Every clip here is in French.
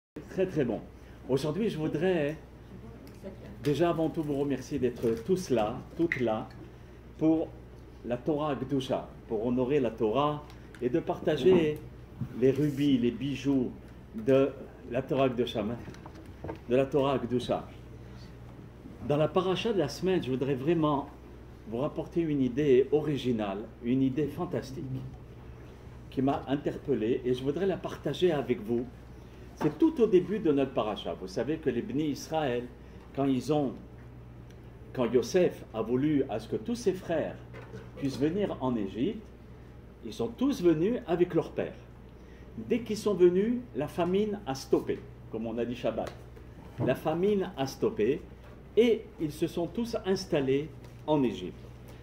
Très très bon. Aujourd'hui, je voudrais déjà avant tout vous remercier d'être tous là, toutes là, pour la Torah Gdusha, pour honorer la Torah et de partager les rubis, les bijoux de la Torah Gdusha, Dans la paracha de la semaine, je voudrais vraiment vous rapporter une idée originale, une idée fantastique qui m'a interpellé et je voudrais la partager avec vous. C'est tout au début de notre paracha. Vous savez que les Bnei Israël, quand Yosef a voulu à ce que tous ses frères puissent venir en Égypte, ils sont tous venus avec leur père. Dès qu'ils sont venus, la famine a stoppé, comme on a dit Shabbat. La famine a stoppé et ils se sont tous installés en Égypte.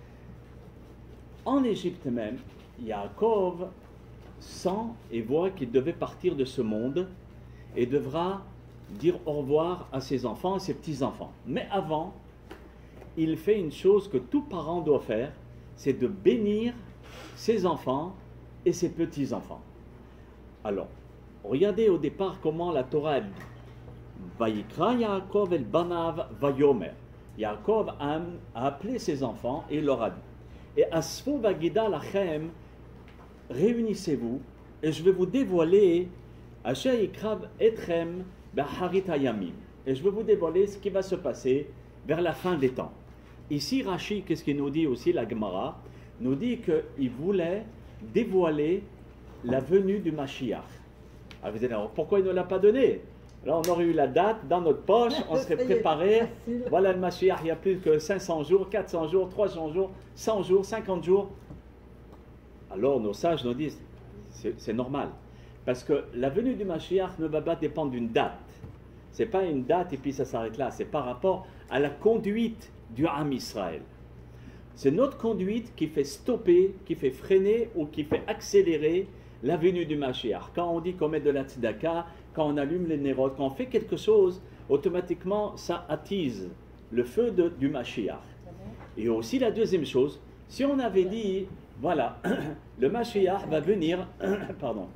En Égypte même, Yaakov sent et voit qu'il devait partir de ce monde et devra dire au revoir à ses enfants et ses petits-enfants. Mais avant, il fait une chose que tout parent doit faire, c'est de bénir ses enfants et ses petits-enfants. Alors, regardez au départ comment la Torah dit. Vayikra Yaakov el banav vayomer. Yaakov a appelé ses enfants et leur a dit. Et asfo vagida lachem, réunissez-vous et je vais vous dévoiler asher yikrav etchem beharit hayamim. Et je vais vous dévoiler ce qui va se passer vers la fin des temps. Ici, Rashi, qu'est-ce qu'il nous dit aussi, la Gemara, nous dit qu'il voulait dévoiler la venue du Mashiach. Alors vous allez dire, pourquoi il ne l'a pas donné? Là, on aurait eu la date dans notre poche, on serait préparé. Voilà le Mashiach, il n'y a plus que 500 jours, 400 jours, 300 jours, 100 jours, 50 jours. Alors nos sages nous disent, c'est normal. Parce que la venue du Mashiach ne va pas dépendre d'une date. Ce n'est pas une date et puis ça s'arrête là. C'est par rapport à la conduite du Ham Israël. C'est notre conduite qui fait stopper, qui fait freiner ou qui fait accélérer la venue du Mashiach. Quand on dit qu'on met de la tzedaka, quand on allume les nérodes, quand on fait quelque chose, automatiquement ça attise le feu du Mashiach. Et aussi la deuxième chose, si on avait dit, voilà, le Mashiach va venir, pardon,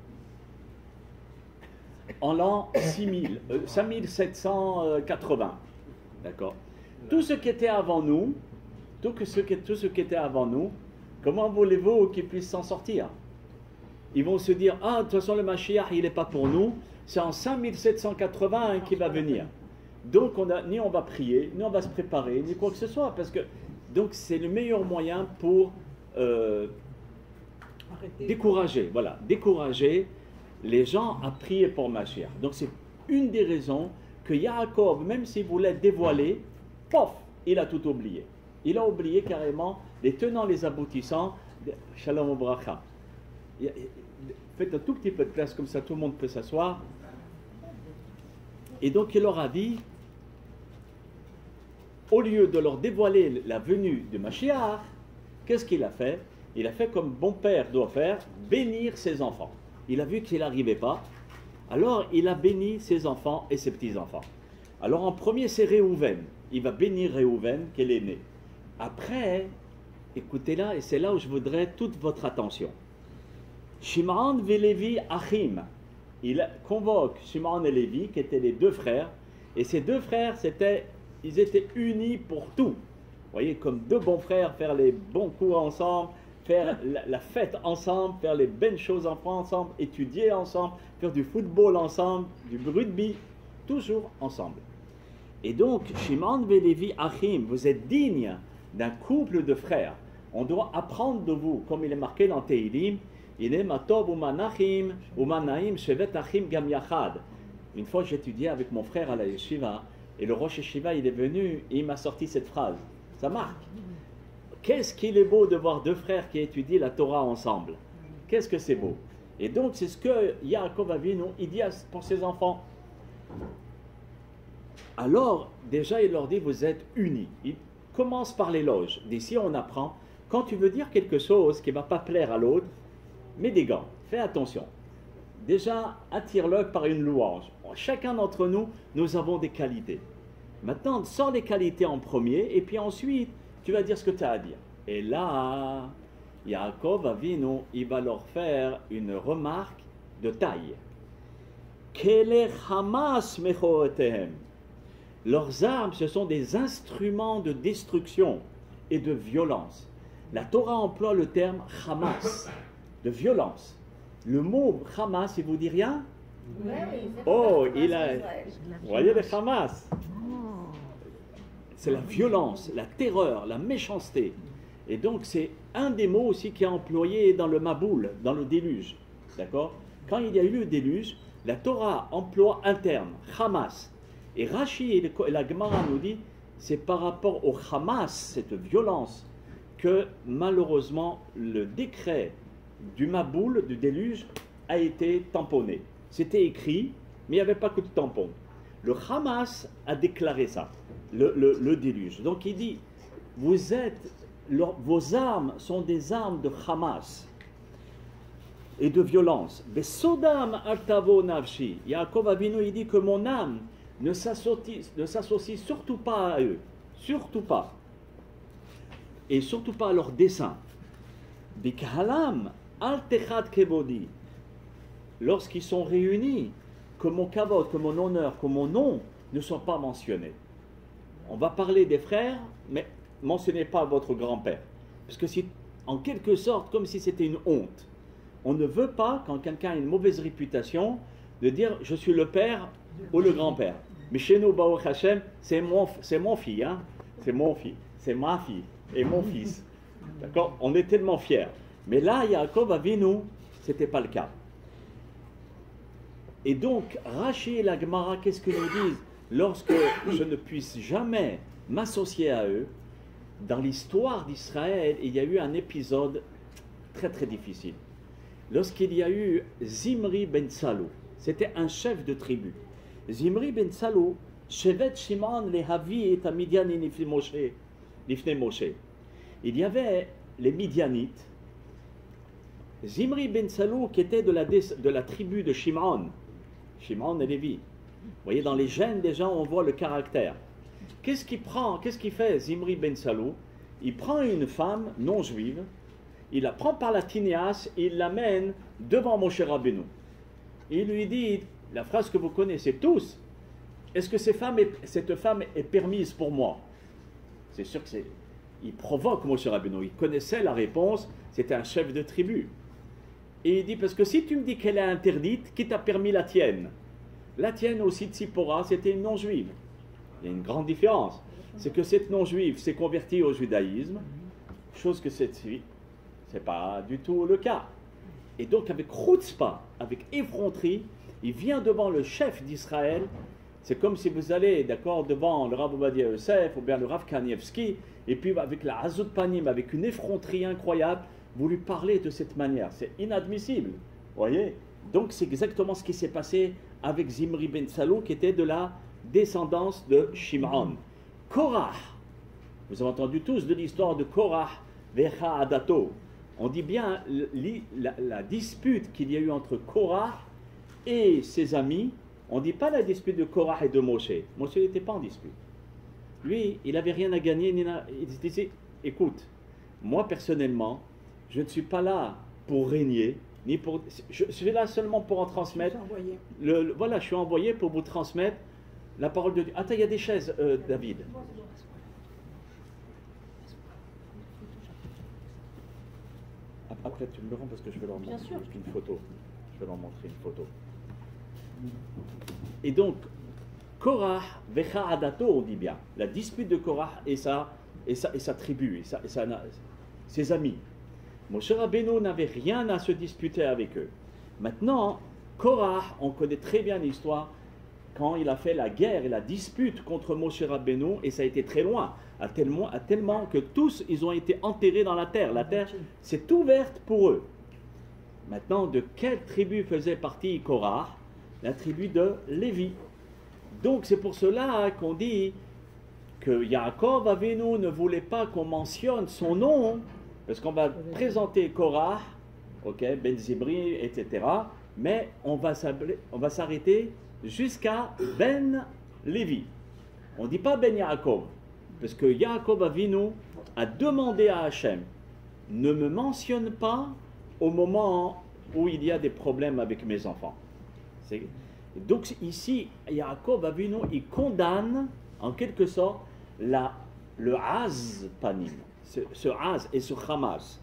en l'an 5780, d'accord. Tout ce qui était avant nous, comment voulez-vous qu'ils puissent s'en sortir? Ils vont se dire, ah, de toute façon le Mashiach, il n'est pas pour nous, c'est en 5780 qu'il va venir. Donc ni on va prier, ni on va se préparer, ni quoi que ce soit, parce que donc c'est le meilleur moyen pour décourager les gens à prier pour Mashiach. Donc c'est une des raisons que Yaakov, même s'il voulait dévoiler, pof, il a tout oublié. Il a oublié carrément les tenants, les aboutissants. Shalom Obracha. Faites un tout petit peu de place comme ça, tout le monde peut s'asseoir. Et donc il leur a dit, au lieu de leur dévoiler la venue de Mashiach, qu'est-ce qu'il a fait? Il a fait comme bon père doit faire, bénir ses enfants. Il a vu qu'il n'arrivait pas, alors il a béni ses enfants et ses petits-enfants. Alors en premier c'est Réhouven, il va bénir Réhouven qui est l'aîné. Après, écoutez là, et c'est là où je voudrais toute votre attention. Shimon et Lévi Achim, il convoque Shimon et Lévi qui étaient les deux frères, et ces deux frères, ils étaient unis pour tout. Vous voyez, comme deux bons frères, faire les bons coups ensemble, faire la fête ensemble, faire les belles choses ensemble, étudier ensemble, faire du football ensemble, du rugby, toujours ensemble. Et donc, Shimon et Lévi Achim, vous êtes dignes d'un couple de frères. On doit apprendre de vous, comme il est marqué dans Tehilim, une fois, j'étudiais avec mon frère à la yeshiva, et le Rosh Yeshiva, il est venu, et il m'a sorti cette phrase. Ça marque. Qu'est-ce qu'il est beau de voir deux frères qui étudient la Torah ensemble. Qu'est-ce que c'est beau. Et donc, c'est ce que Yaakov Avinu, il dit pour ses enfants. Alors, déjà, il leur dit, vous êtes unis. Il commence par l'éloge. D'ici, on apprend, quand tu veux dire quelque chose qui ne va pas plaire à l'autre, mets des gants, fais attention. Déjà, attire-le par une louange. Chacun d'entre nous, nous avons des qualités. Maintenant, sors les qualités en premier, et puis ensuite, tu vas dire ce que tu as à dire. Et là, Yaakov Avinu, il va leur faire une remarque de taille. Kele Hamas mechotehem. Leurs armes, ce sont des instruments de destruction et de violence. La Torah emploie le terme Hamas, de violence. Le mot Hamas, il vous dit rien? Oh, il a... Vous voyez le Hamas? C'est la violence, la terreur, la méchanceté. Et donc c'est un des mots aussi qui est employé dans le Maboul, dans le déluge. D'accord? Quand il y a eu le déluge, la Torah emploie un terme, Hamas. Et Rashi et la Gemara nous dit, c'est par rapport au Hamas, cette violence, que malheureusement le décret du Maboul, du déluge, a été tamponné. C'était écrit, mais il n'y avait pas que de tampon. Le Hamas a déclaré ça, le déluge. Donc il dit, vos armes sont des armes de Hamas et de violence. Besodam altavo nafshi. Yaakov Avinu, il dit que mon âme ne s'associe surtout pas à eux, surtout pas, et surtout pas à leurs desseins. Bikhalam altechad kevodi. Lorsqu'ils sont réunis, que mon kavod, que mon honneur, que mon nom ne soient pas mentionnés. On va parler des frères, mais mentionnez pas votre grand-père. Parce que c'est en quelque sorte comme si c'était une honte. On ne veut pas, quand quelqu'un a une mauvaise réputation, de dire je suis le père ou le grand-père. Mais chez nous, Baruch Hashem, c'est mon fils, hein? C'est mon fils, c'est ma fille et mon fils. D'accord? On est tellement fiers. Mais là, Yaakov Avinu, c'était pas le cas. Et donc, Rashi et la Gemara, qu'est-ce qu'ils nous disent? Lorsque je ne puisse jamais m'associer à eux, dans l'histoire d'Israël, il y a eu un épisode très très difficile. Lorsqu'il y a eu Zimri ben Salou, c'était un chef de tribu. Zimri ben Salou, Shevet Shimon lehavi et Midiani nifne Moshe. Il y avait les Midianites. Zimri ben Salou qui était de la tribu de Shimon. Shimon et Lévi. Vous voyez, dans les gènes des gens, on voit le caractère. Qu'est-ce qu'il fait Zimri ben Salou? Il prend une femme non juive, il la prend par la tinéas et il l'amène devant Moshe Rabbeinu. Il lui dit, la phrase que vous connaissez tous, est-ce que cette femme est permise pour moi? C'est sûr que il provoque Moshe Rabbeinu, il connaissait la réponse, c'était un chef de tribu. Et il dit, parce que si tu me dis qu'elle est interdite, qui t'a permis la tienne? La tienne aussi de Tzipora, c'était une non-juive. Il y a une grande différence. C'est que cette non-juive s'est convertie au judaïsme, chose que c'est pas du tout le cas. Et donc avec chutzpah, avec effronterie, il vient devant le chef d'Israël. C'est comme si vous allez, d'accord, devant le Rav Ovadia Yosef ou bien le Rav Kanievski, et puis avec la Hazut Panim, avec une effronterie incroyable, vous lui parlez de cette manière. C'est inadmissible. Voyez? Donc c'est exactement ce qui s'est passé avec Zimri ben Salou, qui était de la descendance de Shimon. Korah, vous avez entendu tous de l'histoire de Korah, Vecha Adato. On dit bien la dispute qu'il y a eu entre Korah et ses amis. On ne dit pas la dispute de Korah et de Moshe. Moshe n'était pas en dispute. Lui, il n'avait rien à gagner. Il disait, écoute, moi personnellement, je ne suis pas là pour régner, ni pour. Je suis là seulement pour en transmettre. Voilà, je suis envoyé pour vous transmettre la parole de Dieu. Attends, il y a des chaises, David. Après, tu me le rends parce que je vais leur montrer une photo. Je vais leur montrer une photo. Et donc, Korah, Vecha Adato, on dit bien, la dispute de Korah et sa tribu, et ses amis. Moshe Rabbeinu n'avait rien à se disputer avec eux. Maintenant, Korah, on connaît très bien l'histoire, quand il a fait la guerre et la dispute contre Moshe Rabbeinu, et ça a été très loin, à tellement que tous, ils ont été enterrés dans la terre. La terre s'est ouverte pour eux. Maintenant, de quelle tribu faisait partie Korah? La tribu de Lévi. Donc c'est pour cela qu'on dit que Yaakov Avinu ne voulait pas qu'on mentionne son nom, parce qu'on va présenter Korah, okay, Ben Zimri, etc. Mais on va s'arrêter jusqu'à Ben Lévi. On ne dit pas Ben Yaakov, parce que Yaakov Avinu a demandé à Hachem, ne me mentionne pas au moment où il y a des problèmes avec mes enfants. Donc ici, Yaakov Avinu, il condamne en quelque sorte le Az Panim, ce Az et ce Hamas.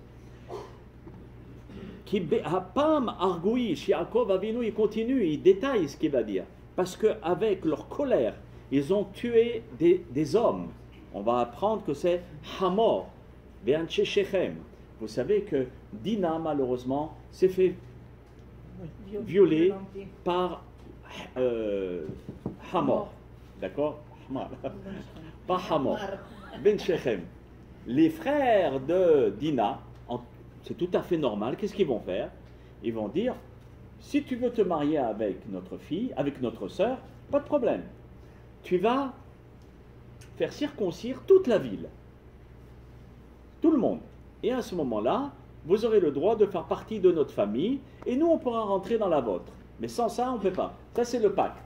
Qui Hapam Argouish, Yaakov Avinu, il continue, il détaille ce qu'il va dire. Parce qu'avec leur colère, ils ont tué des hommes. On va apprendre que c'est Hamor, Ve'anche Shechem. Vous savez que Dina, malheureusement, s'est fait violer par Hamor. D'accord? Pas Hamor. Ben Shechem. Les frères de Dina, c'est tout à fait normal. Qu'est-ce qu'ils vont faire? Ils vont dire, si tu veux te marier avec notre fille, avec notre sœur, pas de problème. Tu vas faire circoncire toute la ville. Tout le monde. Et à ce moment-là, vous aurez le droit de faire partie de notre famille et nous, on pourra rentrer dans la vôtre. Mais sans ça, on ne peut pas. Ça, c'est le pacte.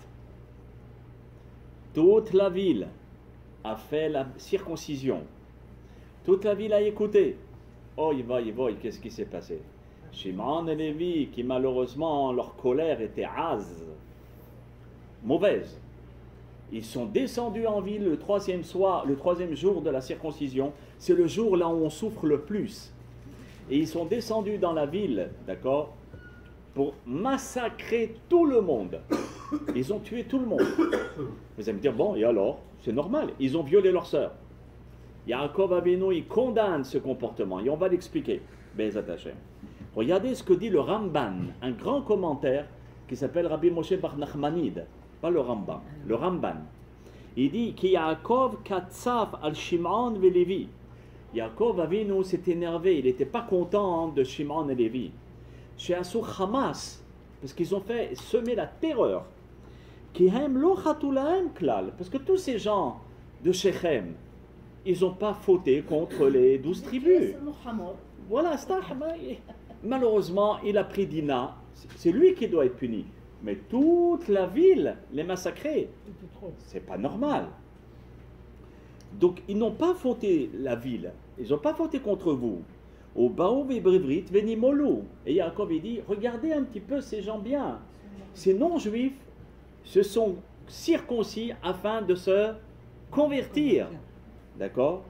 Toute la ville a fait la circoncision. Toute la ville a écouté. Oh, qu'est-ce qui s'est passé? Shimon et Lévi, qui malheureusement, leur colère était mauvaise. Ils sont descendus en ville le troisième jour de la circoncision. C'est le jour là où on souffre le plus. Et ils sont descendus dans la ville, d'accord, pour massacrer tout le monde. Ils ont tué tout le monde. Vous allez me dire, bon, et alors? C'est normal. Ils ont violé leur sœur. Yaakov Avinu, il condamne ce comportement. Et on va l'expliquer. Be'ezat Hashem. Regardez ce que dit le Ramban, un grand commentaire qui s'appelle Rabbi Moshe Bar Nachmanide. Pas le Rambam, le Ramban. Il dit que Yaakov katsaf al Shimon ve Lévi. Yaakov Avinu s'est énervé, il n'était pas content de Shimon et Lévi. Chez Asur Hamas, parce qu'ils ont fait semer la terreur. Ki hem lo chatulahem klal, parce que tous ces gens de Shechem, ils n'ont pas fauté contre les 12 tribus. Voilà, malheureusement, il a pris Dina, c'est lui qui doit être puni. Mais toute la ville les massacrée. C'est pas normal. Donc, ils n'ont pas fauté la ville. Ils n'ont pas fauté contre vous. Au Baou Vébrivrit, Venimolou. Et Yaakov, il dit, regardez un petit peu ces gens bien. Ces non-juifs se sont circoncis afin de se convertir. D'accord?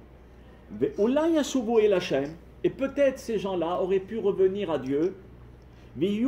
Et peut-être ces gens-là auraient pu revenir à Dieu. Et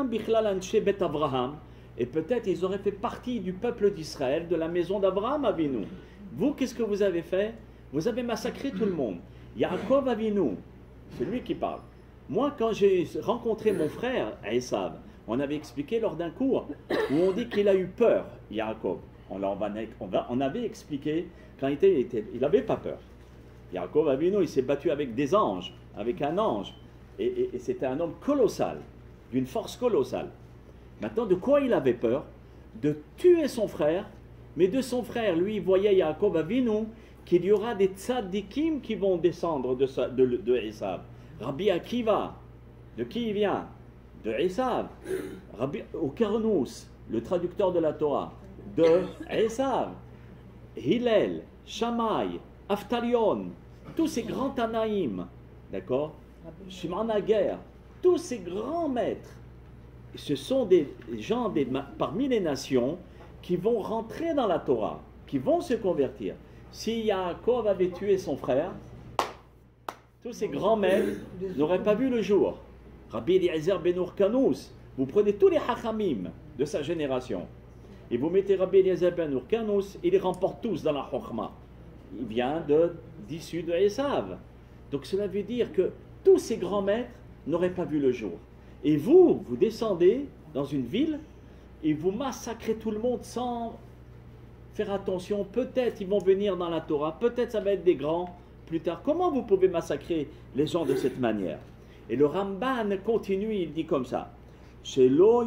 peut-être ils auraient fait partie du peuple d'Israël, de la maison d'Abraham Avinu. Vous, qu'est-ce que vous avez fait? Vous avez massacré tout le monde. Yaakov Avinu, c'est lui qui parle. Moi, quand j'ai rencontré mon frère, Esav, on avait expliqué lors d'un cours où on dit qu'il a eu peur, Yaakov. On avait expliqué quand il n'avait pas peur. Yaakov Avinu, il s'est battu avec des anges, avec un ange. Et c'était un homme colossal, d'une force colossale. Maintenant, de quoi il avait peur? De tuer son frère, mais de son frère, lui, il voyait Yaakov Avinu qu'il y aura des tzadikim qui vont descendre de Esav. Rabbi Akiva, de qui il vient? De Esav. Rabbi Okarnous, le traducteur de la Torah, de Esav. Hillel, Shammai, Aftalion, tous ces grands Tanaïm, d'accord? Shimon Ager, tous ces grands maîtres, ce sont des gens parmi les nations qui vont rentrer dans la Torah, qui vont se convertir. Si Yaakov avait tué son frère, tous ces grands maîtres n'auraient pas vu le jour. Rabbi Eliezer ben Urkanous, vous prenez tous les hachamim de sa génération et vous mettez Rabbi Eliezer ben Urkanous, ils les remportent tous dans la chokhma. Il vient d'issue de Esav. Donc cela veut dire que tous ces grands maîtres n'auraient pas vu le jour. Et vous descendez dans une ville et vous massacrez tout le monde sans faire attention. Peut-être ils vont venir dans la Torah, peut-être ça va être des grands plus tard. Comment vous pouvez massacrer les gens de cette manière? Et le Ramban continue, il dit comme ça. Je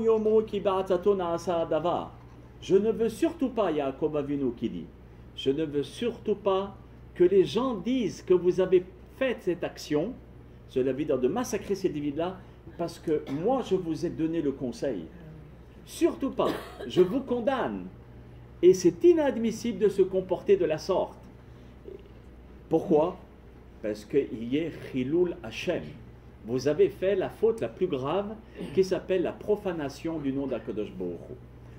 ne veux surtout pas, Yaakov Avinu qui dit, je ne veux surtout pas que les gens disent que vous avez fait cette action, cela veut dire de massacrer ces villes-là, parce que moi je vous ai donné le conseil. Surtout pas, je vous condamne. Et c'est inadmissible de se comporter de la sorte. Pourquoi? Parce qu'il y a Chilul Hashem. Vous avez fait la faute la plus grave qui s'appelle la profanation du nom d'Akadosh Baruch Hu.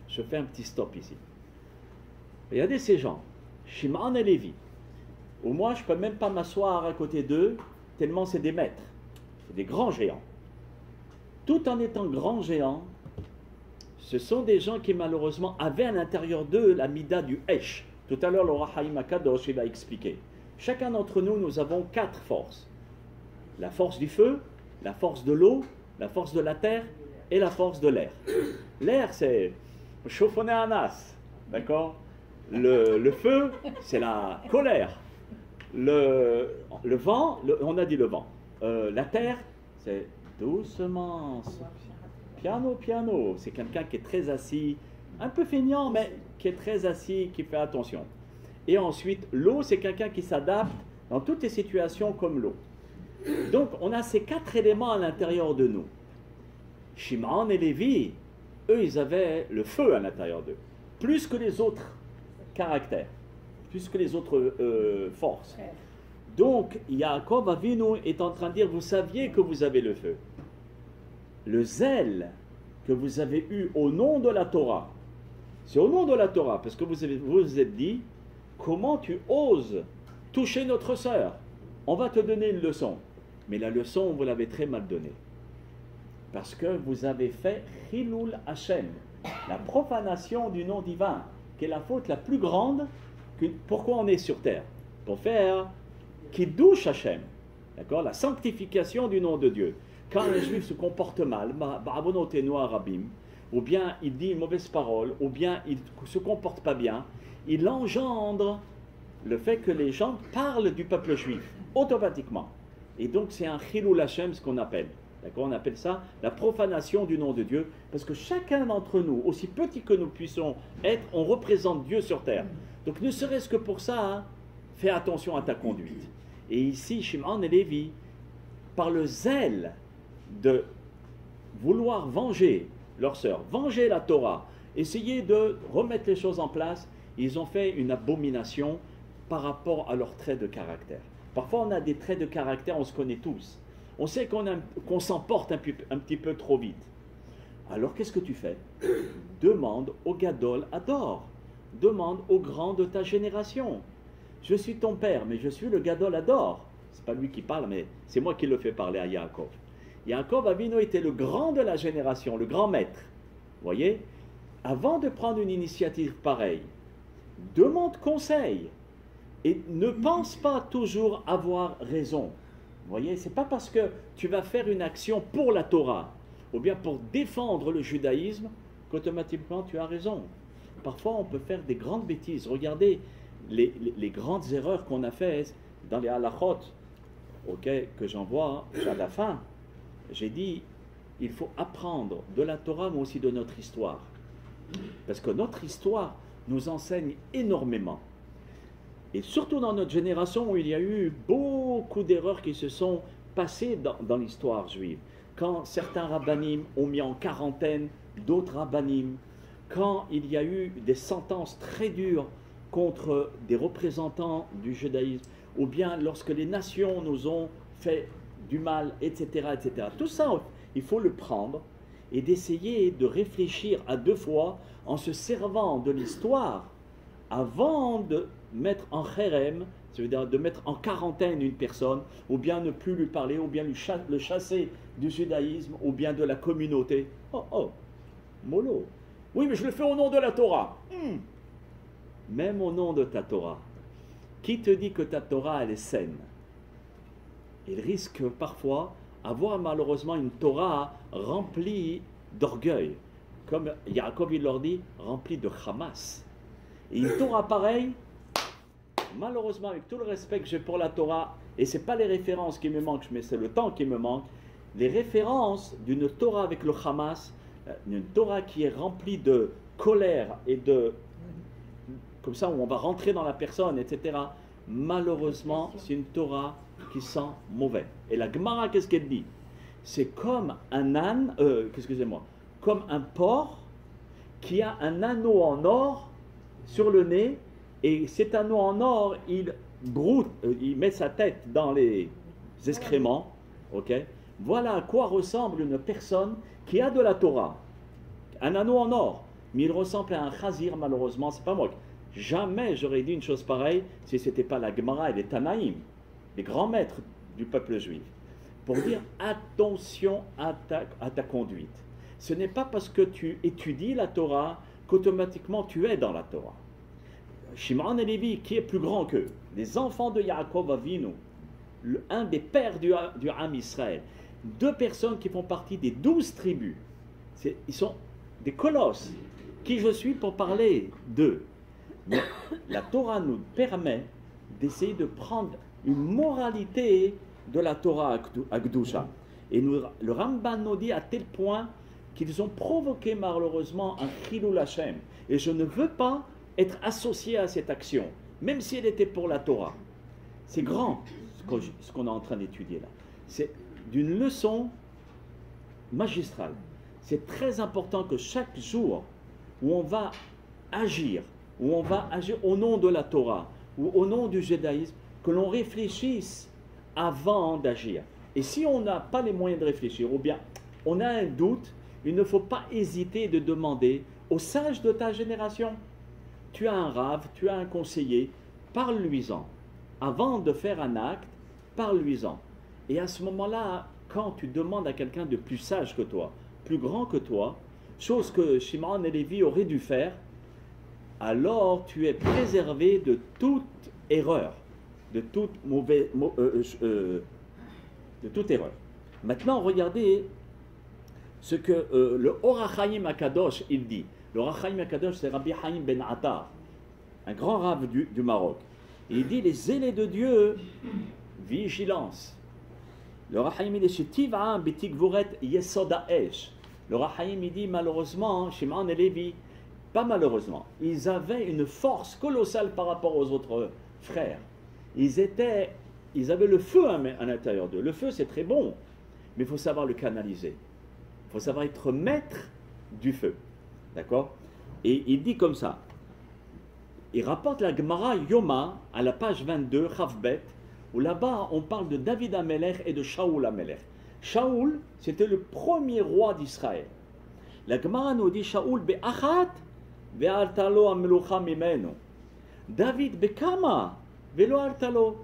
Je fais un petit stop ici. Regardez ces gens, Shimon et Lévi. Où moi, je ne peux même pas m'asseoir à côté d'eux, tellement c'est des maîtres. C'est des grands géants. Tout en étant grands géants, ce sont des gens qui malheureusement avaient à l'intérieur d'eux la mida du Hesh. Tout à l'heure, le Rahaïm Akadosh va expliquer. Chacun d'entre nous, nous avons 4 forces. La force du feu, la force de l'eau, la force de la terre et la force de l'air. L'air, c'est chauffonner un as, d'accord? Le feu, c'est la colère. Le vent, on a dit le vent. La terre, c'est doucement, piano, piano. C'est quelqu'un qui est très assis, un peu feignant, mais qui est très assis, qui fait attention. Et ensuite, l'eau, c'est quelqu'un qui s'adapte dans toutes les situations comme l'eau. Donc, on a ces 4 éléments à l'intérieur de nous. Shimon et Lévi, eux, ils avaient le feu à l'intérieur d'eux, plus que les autres caractères, plus que les autres forces. Donc, Yaakov Avinu est en train de dire, vous saviez que vous avez le feu. Le zèle que vous avez eu au nom de la Torah, c'est au nom de la Torah, parce que vous vous êtes dit, comment tu oses toucher notre sœur? On va te donner une leçon. Mais la leçon, vous l'avez très mal donnée. Parce que vous avez fait Chilul Hashem, la profanation du nom divin, qui est la faute la plus grande. Pourquoi on est sur terre? Pour faire Kiddush Hashem, d'accord, la sanctification du nom de Dieu. Quand un juif se comporte mal, ou bien il dit une mauvaise parole, ou bien il ne se comporte pas bien, il engendre le fait que les gens parlent du peuple juif, automatiquement. Et donc c'est un Chilul Hashem, ce qu'on appelle. D'accord, on appelle ça la profanation du nom de Dieu, parce que chacun d'entre nous, aussi petit que nous puissions être, on représente Dieu sur terre. Donc ne serait-ce que pour ça, hein, fais attention à ta conduite. Et ici, Shimon et Lévi, par le zèle de vouloir venger leur sœur, venger la Torah, essayer de remettre les choses en place, ils ont fait une abomination par rapport à leurs traits de caractère. Parfois, on a des traits de caractère, on se connaît tous. On sait qu'on s'emporte un petit peu trop vite. Alors, qu'est-ce que tu fais? Demande au Gadol Ador. Demande au grand de ta génération. Je suis ton père, mais je suis le Gadol Ador. C'est pas lui qui parle, mais c'est moi qui le fais parler à Yaakov. Yaakov Avinu était le grand de la génération, le grand maître. Vous voyez? Avant de prendre une initiative pareille, demande conseil. Et ne pense pas toujours avoir raison. Vous voyez, ce n'est pas parce que tu vas faire une action pour la Torah, ou bien pour défendre le judaïsme, qu'automatiquement tu as raison. Parfois, on peut faire des grandes bêtises. Regardez les grandes erreurs qu'on a faites dans les halachot, que j'envoie à la fin. J'ai dit, il faut apprendre de la Torah, mais aussi de notre histoire. Parce que notre histoire nous enseigne énormément. Et surtout dans notre génération où il y a eu beaucoup d'erreurs qui se sont passées dans l'histoire juive. Quand certains rabbanim ont mis en quarantaine d'autres rabbanim, quand il y a eu des sentences très dures contre des représentants du judaïsme, ou bien lorsque les nations nous ont fait du mal, etc., etc. Tout ça, il faut le prendre et d'essayer de réfléchir à 2 fois en se servant de l'histoire avant de mettre en kherem, c'est-à-dire de mettre en quarantaine une personne, ou bien ne plus lui parler, ou bien le chasser du judaïsme, ou bien de la communauté. Oh, mollo. Oui, mais je le fais au nom de la Torah. Même au nom de ta Torah. Qui te dit que ta Torah, elle est saine? Il risque parfois avoir malheureusement une Torah remplie d'orgueil. Comme Yaakov, il leur dit, remplie de Hamas. Et une Torah pareille, malheureusement, avec tout le respect que j'ai pour la Torah, et ce n'est pas les références qui me manquent, mais c'est le temps qui me manque, les références d'une Torah avec le Hamas, une Torah qui est remplie de colère et de... comme ça, où on va rentrer dans la personne, etc. Malheureusement, c'est une Torah qui sent mauvais. Et la Gemara, qu'est-ce qu'elle dit? C'est comme un âne, comme un porc qui a un anneau en or sur le nez, et cet anneau en or, il broute, il met sa tête dans les excréments. Voilà à quoi ressemble une personne qui a de la Torah, un anneau en or, mais il ressemble à un chazir, malheureusement, c'est pas moi. Jamais j'aurais dit une chose pareille si ce n'était pas la Gemara et les Tanaïm, les grands maîtres du peuple juif, pour dire attention à ta conduite. Ce n'est pas parce que tu étudies la Torah qu'automatiquement tu es dans la Torah. Shimon et Lévi, qui est plus grand qu'eux, les enfants de Yaakov Avinu, un des pères du Ham Israël, 2 personnes qui font partie des 12 tribus, ils sont des colosses. Qui je suis pour parler d'eux? Mais la Torah nous permet d'essayer de prendre une moralité de la Torah à Gdusha. Et le Ramban nous dit à tel point qu'ils ont provoqué malheureusement un Chilul Hashem. Et je ne veux pas être associé à cette action, même si elle était pour la Torah. C'est grand ce qu'on est en train d'étudier là. C'est d'une leçon magistrale. C'est très important que chaque jour où on va agir au nom de la Torah ou au nom du judaïsme, que l'on réfléchisse avant d'agir. Et si on n'a pas les moyens de réfléchir, ou bien on a un doute, il ne faut pas hésiter de demander aux sages de ta génération. Tu as un rave, tu as un conseiller, parle-lui-en. Avant de faire un acte, parle-lui-en. Et à ce moment-là, quand tu demandes à quelqu'un de plus sage que toi, plus grand que toi, chose que Shimon et Lévi auraient dû faire, alors tu es préservé de toute erreur, de toute erreur. Maintenant, regardez ce que le Or HaChaim HaKadosh, il dit. Le Or HaChaim HaKadosh, c'est Rabbi Haïm Ben Attar, un grand rave du Maroc. Et il dit, les zélés de Dieu, vigilance. Le Or HaChaim, il dit, Shetiv'a betikvuret yesod ha'esh. Le Or HaChaim, il dit, malheureusement, Shimon et Lévi, pas malheureusement, ils avaient une force colossale par rapport aux autres frères. Ils avaient le feu à l'intérieur d'eux. Le feu, c'est très bon, mais il faut savoir le canaliser. Il faut savoir être maître du feu. D'accord? Et il dit comme ça. Il rapporte la Gemara Yoma à la page 22, Chavbet, où là-bas on parle de David Amelech et de Shaoul Amelech. Shaoul, c'était le premier roi d'Israël. La Gemara nous dit Shaoul be'achat ve'altalo amelucha mimenu. David be'kama ve'lo altalo.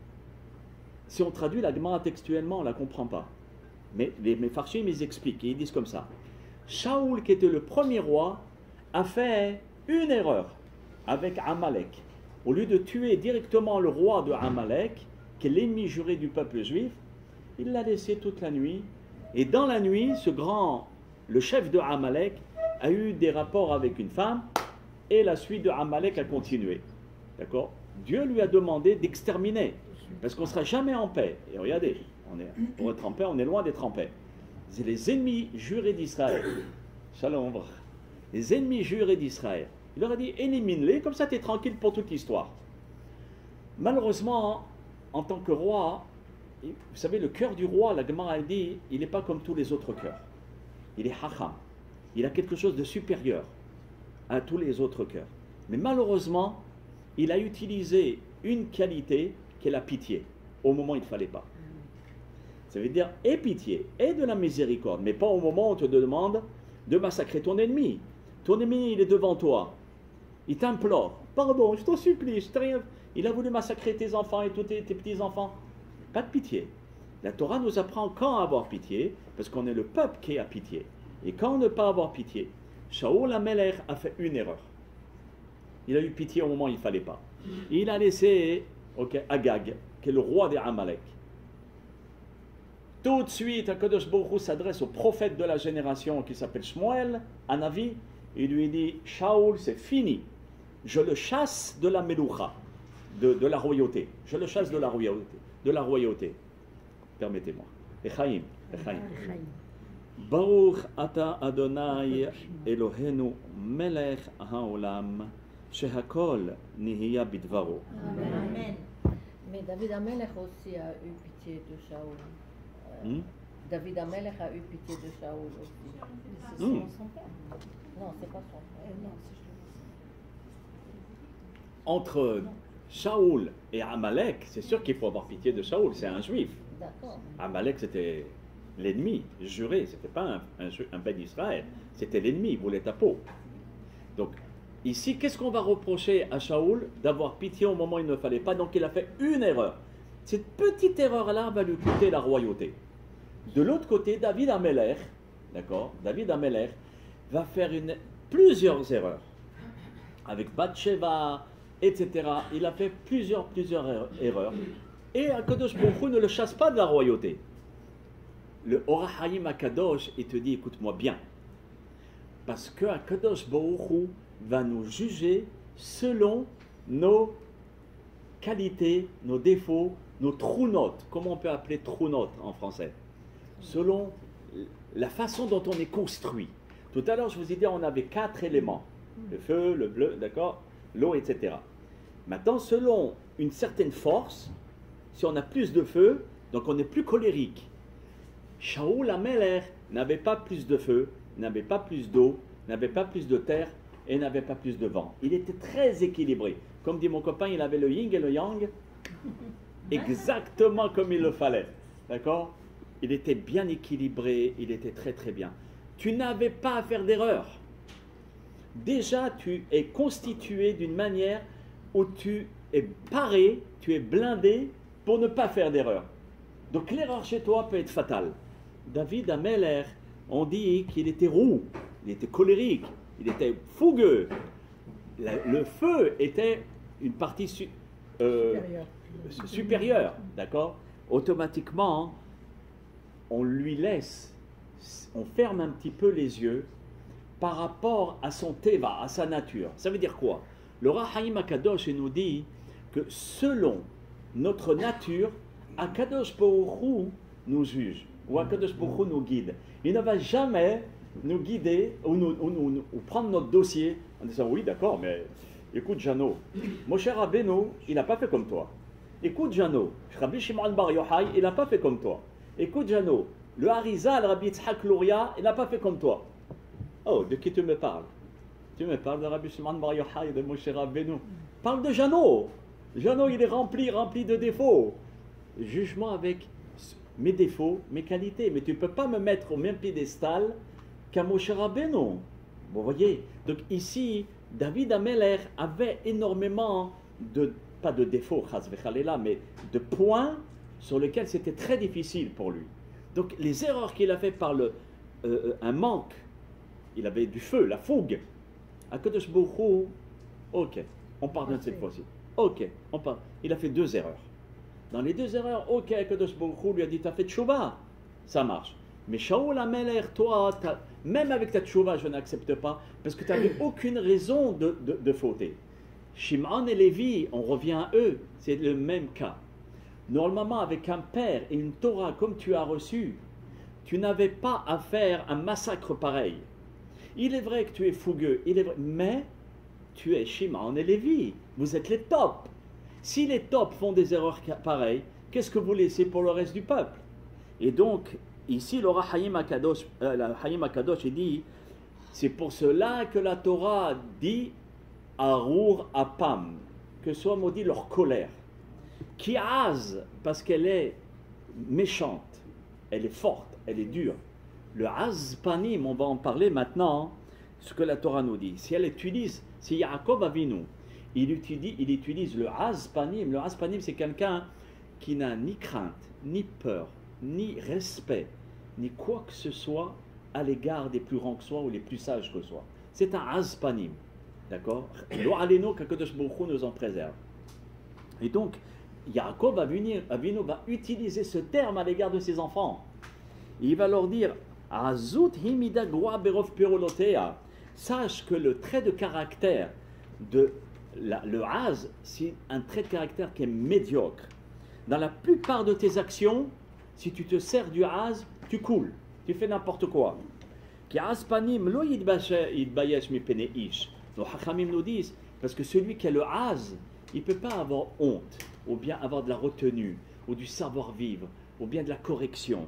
Si on traduit la Gemara textuellement, on ne la comprend pas. Mais les Mefarshim, ils expliquent, et ils disent comme ça. Shaoul, qui était le premier roi, a fait une erreur avec Amalek. Au lieu de tuer directement le roi de Amalek, qui est l'ennemi juré du peuple juif, il l'a laissé toute la nuit. Et dans la nuit, le chef de Amalek, a eu des rapports avec une femme, et la suite de Amalek a continué. D'accord? Dieu lui a demandé d'exterminer, parce qu'on ne sera jamais en paix. Et regardez, pour être en paix, on est loin d'être en paix. C'est les ennemis jurés d'Israël. Shalom. Les ennemis jurés d'Israël. Il leur a dit, élimine-les, comme ça tu es tranquille pour toute l'histoire. Malheureusement, en tant que roi, vous savez, le cœur du roi, la Gemara a dit, il n'est pas comme tous les autres cœurs. Il est hacham. Il a quelque chose de supérieur à tous les autres cœurs. Mais malheureusement, il a utilisé une qualité qui est la pitié, au moment où il ne fallait pas. Ça veut dire et pitié, et de la miséricorde, mais pas au moment où on te demande de massacrer ton ennemi. Ton ennemi, il est devant toi. Il t'implore. Pardon, je t'en supplie, je t'ai rien. Il a voulu massacrer tes enfants et tous tes petits-enfants. Pas de pitié. La Torah nous apprend quand avoir pitié, parce qu'on est le peuple qui a pitié. Et quand ne pas avoir pitié, Shaoul Amelech a fait une erreur. Il a eu pitié au moment où il ne fallait pas. Il a laissé Agag, qui est le roi des Amalek. Tout de suite, Akadosh Baruch Hu s'adresse au prophète de la génération qui s'appelle Shmuel, Anavi, et lui dit, Shaoul, c'est fini. Je le chasse de la Meloucha, de la royauté. Je le chasse de la royauté. Permettez-moi. Echaim. Baruch ata Adonai Elohenu melech haolam shehakol nihiya bidvaro. Amen. Mais David Amelech aussi a eu pitié de Shaoul. David Amelech a eu pitié de Shaoul aussi. C'est son père. Non, c'est pas son père. Non, Entre Shaoul et Amalek, c'est sûr qu'il faut avoir pitié de Shaoul, c'est un juif. D'accord. Amalek, c'était l'ennemi juré, c'était pas un Ben d'Israël, c'était l'ennemi, il voulait ta peau. Donc, ici, qu'est-ce qu'on va reprocher à Shaoul? D'avoir pitié au moment où il ne fallait pas. Donc, il a fait une erreur. Cette petite erreur-là va lui coûter la royauté. De l'autre côté, David Améler, d'accord, David Améler va faire plusieurs erreurs. Avec Bathsheba, etc. Il a fait plusieurs erreurs. Et Akadosh Baruch Hu ne le chasse pas de la royauté. Le Or HaChaim Akadosh, il te dit, écoute-moi bien. Parce que Akadosh Baruch Hu va nous juger selon nos qualités, nos défauts, nos trou-notes. Comment on peut appeler trou-notes en français? Selon la façon dont on est construit. Tout à l'heure, je vous ai dit, on avait 4 éléments. Le feu, le bleu, d'accord, l'eau, etc. Maintenant, selon une certaine force, si on a plus de feu, donc on est plus colérique. Shaoul Améler n'avait pas plus de feu, n'avait pas plus d'eau, n'avait pas plus de terre et n'avait pas plus de vent. Il était très équilibré. Comme dit mon copain, il avait le yin et le yang exactement comme il le fallait. D'accord? Il était bien équilibré, il était très très bien. Tu n'avais pas à faire d'erreur. Déjà, tu es constitué d'une manière où tu es paré, tu es blindé pour ne pas faire d'erreur. Donc l'erreur chez toi peut être fatale. David Améler, on dit qu'il était roux, il était colérique, il était fougueux. Le feu était une partie supérieure, d'accord? Automatiquement, on lui laisse, on ferme un petit peu les yeux par rapport à son teva, à sa nature. Ça veut dire quoi? Le Or HaChaim Akadosh nous dit que selon notre nature, Akadosh Baruch Hu nous juge, ou Akadosh Baruch Hu nous guide. Il ne va jamais nous guider ou prendre notre dossier en disant oui, d'accord, mais écoute Jano, Moshe Rabbeinu, il n'a pas fait comme toi. Écoute Jano, Rabbi Shimon Bar Yochai, il n'a pas fait comme toi. Écoute Jano, le Harizal, Rabbi Yitzhak Luria, il n'a pas fait comme toi. Oh, de qui tu me parles? Tu me parles de Rabbi Shimon Bar Yochai, de Moshe Rabbeinu. Parle de Jano. Jano, il est rempli de défauts. Jugement avec mes défauts, mes qualités. Mais tu ne peux pas me mettre au même piédestal qu'à Moshe Rabbeinu. Vous voyez? Donc ici, David Améler avait énormément pas de défauts, mais de points sur lesquels c'était très difficile pour lui. Donc les erreurs qu'il a fait par un manque, il avait du feu, la fougue. Akadosh Baruch Hu, ok, on pardonne cette fois-ci. Ok, on pardonne. Il a fait 2 erreurs. Dans les 2 erreurs, ok, Akadosh Baruch Hu lui a dit, tu as fait tchouva, ça marche. Mais Shaoul Améler, toi, même avec ta tchouva, je n'accepte pas, parce que tu n'avais aucune raison de fauter. Shimon et Lévi, on revient à eux, c'est le même cas. Normalement, avec un père et une Torah comme tu as reçu, tu n'avais pas à faire un massacre pareil. Il est vrai que tu es fougueux, mais tu es Shimon et Lévi, vous êtes les tops. Si les tops font des erreurs pareilles, qu'est-ce que vous laissez pour le reste du peuple? Et donc, ici, le Or HaChaim Akadosh dit, c'est pour cela que la Torah dit Arur Apam, que soit maudit leur colère. Qui az, parce qu'elle est méchante, elle est forte, elle est dure. Le Azpanim, on va en parler maintenant, ce que la Torah nous dit. Si Yaakov Avinu, il utilise le Azpanim. Le Azpanim, c'est quelqu'un qui n'a ni crainte, ni peur, ni respect, ni quoi que ce soit à l'égard des plus grands que soi ou les plus sages que soi. C'est un Azpanim. D'accord? Lo aleno qu'Akadosh Baruch Hu nous en préserve. Et donc, Yaakov Avinu va utiliser ce terme à l'égard de ses enfants. Il va leur dire Azut himida goa berov perolotea. Sache que le trait de caractère le az, c'est un trait de caractère qui est médiocre. Dans la plupart de tes actions, si tu te sers du az, tu coules, tu fais n'importe quoi. Ki azpanim lo yitbayesh mipene ish. Nos hachamim nous disent, parce que celui qui a le az, il ne peut pas avoir honte, ou bien avoir de la retenue, ou du savoir-vivre, ou bien de la correction.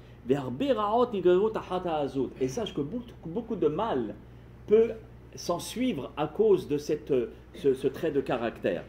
Et sache que beaucoup de mal peut s'en suivre à cause de ce trait de caractère.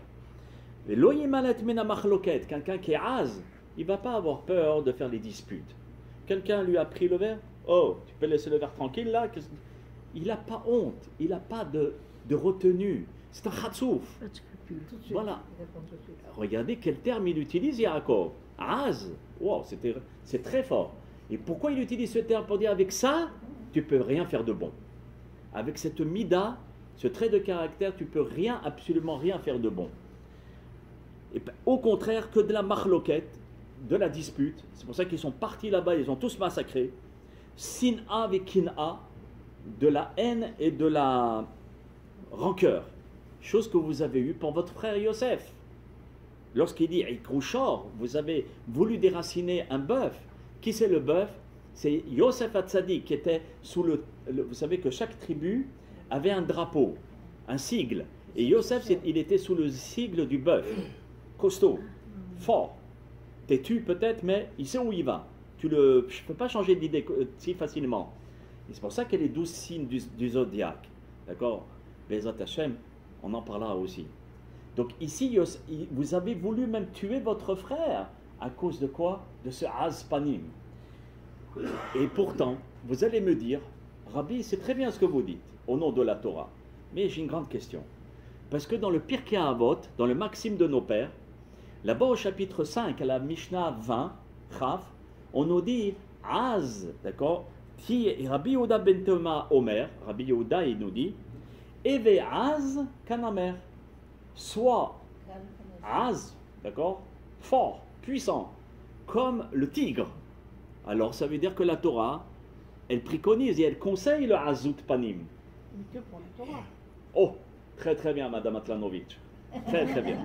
Quelqu'un qui est az, il ne va pas avoir peur de faire les disputes. Quelqu'un lui a pris le verre, oh, tu peux laisser le verre tranquille là, il n'a pas honte, il n'a pas de retenue. C'est un khatsouf. Voilà. Regardez quel terme il utilise, Yaakov. Az. Wow, c'est très fort. Et pourquoi il utilise ce terme? Pour dire avec ça, tu ne peux rien faire de bon. Avec cette mida, ce trait de caractère, tu ne peux rien, absolument rien faire de bon. Et au contraire, que de la marloquette, de la dispute. C'est pour ça qu'ils sont partis là-bas, ils ont tous massacré. Sin'a avec kin'a, de la haine et de la rancœur. Chose que vous avez eue pour votre frère Yosef. Lorsqu'il dit Ikrouchor, vous avez voulu déraciner un bœuf. Qui c'est le bœuf? C'est Yosef Hatzadik qui était sous le. Vous savez que chaque tribu avait un drapeau, un sigle. Et Yosef, il était sous le sigle du bœuf. Costaud, fort, têtu peut-être, mais il sait où il va. Je ne peux pas changer d'idée si facilement. Et c'est pour ça qu'il y a les 12 signes du zodiaque. D'accord? Bezat Hashem, on en parlera aussi. Donc ici, vous avez voulu même tuer votre frère. À cause de quoi? De ce Azpanim. Et pourtant, vous allez me dire, Rabbi, c'est très bien ce que vous dites, au nom de la Torah. Mais j'ai une grande question. Parce que dans le Pirkei Avot, dans le Maxime de nos pères, là-bas au chapitre 5, à la Mishnah 20, Chaf, on nous dit Az, d'accord? Rabbi Yehuda ben Toma Omer, Rabbi Yehuda, il nous dit Eve Az Kanamer. Soit Az, d'accord? Fort, puissant, comme le tigre. Alors ça veut dire que la Torah, elle préconise et elle conseille le Azut Panim. Mais que pour la Torah. Oh, très très bien, Madame Atlanovic. Très très bien.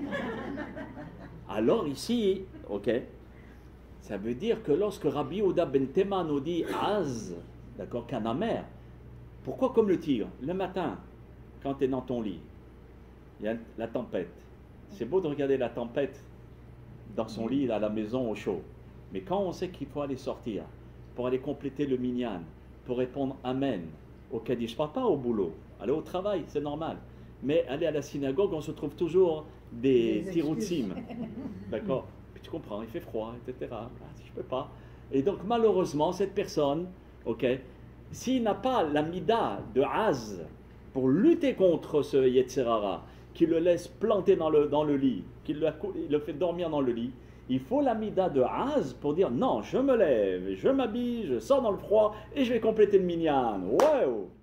Alors ici, ok, ça veut dire que lorsque Rabbi Yehuda ben Tema nous dit Az, d'accord, Kanamer, pourquoi comme le tigre? Le matin, quand tu es dans ton lit, il y a la tempête. C'est beau de regarder la tempête dans son lit, à la maison, au chaud. Mais quand on sait qu'il faut aller sortir, pour aller compléter le minyan, pour répondre Amen au Kaddish, je ne parle pas au boulot, aller au travail, c'est normal. Mais aller à la synagogue, on se trouve toujours des tiroutsim. D'accord? Puis tu comprends, il fait froid, etc. Ah, je ne peux pas. Et donc malheureusement, cette personne, ok, s'il n'a pas la mida de Az pour lutter contre ce Yetzirara, qui le laisse planter dans le lit, qui le fait dormir dans le lit, il faut la mida de Az pour dire non, je me lève, je m'habille, je sors dans le froid et je vais compléter le minyan. Wow!